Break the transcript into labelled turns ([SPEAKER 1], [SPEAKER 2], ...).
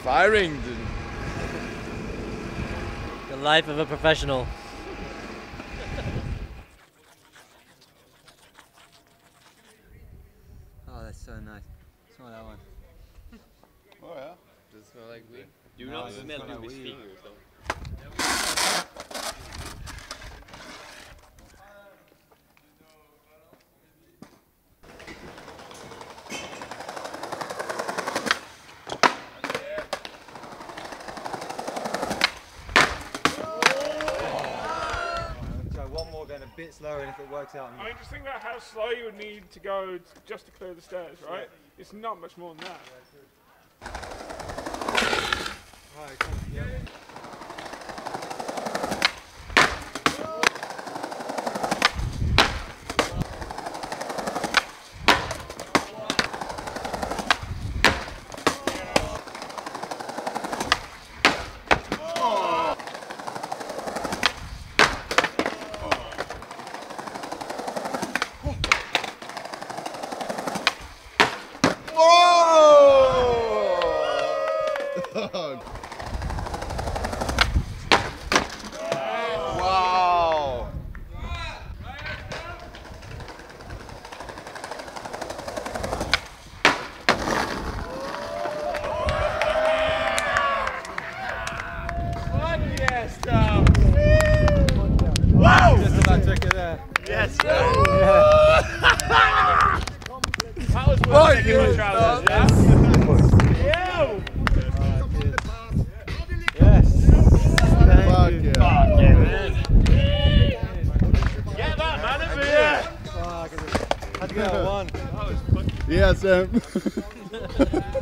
[SPEAKER 1] Firing.
[SPEAKER 2] The life of a professional.
[SPEAKER 3] Oh, that's so nice. Smell that one.
[SPEAKER 1] Oh yeah.
[SPEAKER 4] Does it smell like weed? Do
[SPEAKER 3] No,
[SPEAKER 4] not
[SPEAKER 3] it doesn't
[SPEAKER 4] smell
[SPEAKER 3] smell like
[SPEAKER 4] Louis'
[SPEAKER 3] weed.
[SPEAKER 4] fingers though.
[SPEAKER 3] Going a bit slower, and if it works out.
[SPEAKER 5] I mean, just think about how slow you would need to go just to clear the stairs, right? Yeah. It's not much more than that.
[SPEAKER 3] Right, yeah.
[SPEAKER 1] Wow.
[SPEAKER 5] Yes, Tom.
[SPEAKER 3] Wow! Just about took it there.
[SPEAKER 5] Yes.
[SPEAKER 3] Yeah.
[SPEAKER 5] That was worth taking my trousers, yeah?
[SPEAKER 3] Yes.
[SPEAKER 1] Fuck yeah.
[SPEAKER 5] Fuck yeah, man. Get that man over here.
[SPEAKER 3] How'd you go? One.
[SPEAKER 1] Yeah, Sam.